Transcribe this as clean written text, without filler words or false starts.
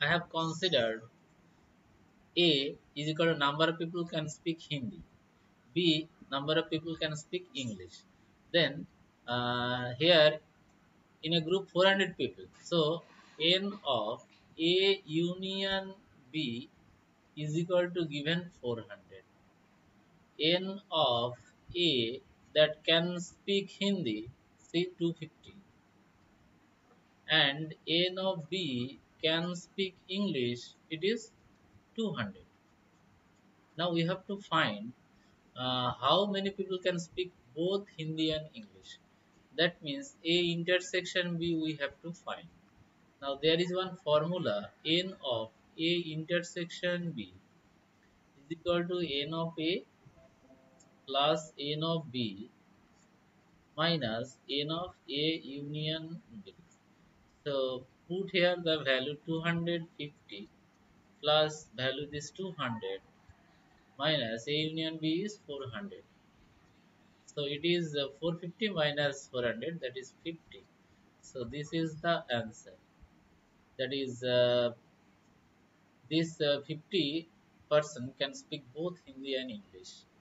I have considered A is equal to number of people can speak Hindi. B number of people can speak English. Then here in a group 400 people. So n of A union B is equal to given 400. N of A that can speak Hindi say 250 and N of B can speak English it is 200. Now we have to find how many people can speak both Hindi and English. That means A intersection B we have to find. Now there is one formula n of A intersection B is equal to n of A plus n of B minus n of A union B. So put here the value 250 plus value is 200 minus A union B is 400. So it is 450 minus 400 that is 50. So this is the answer. That is this 50 person can speak both Hindi and English.